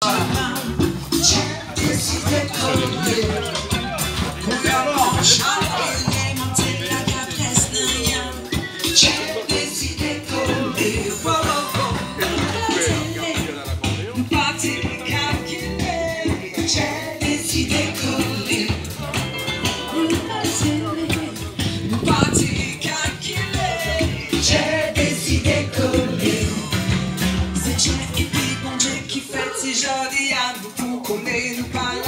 C'è décidé coller. C'è décidé coller. C'è décidé coller. C'è décidé coller. Se c'è il bon Dieu qui fait ces jolis arbres pour coller nous parler.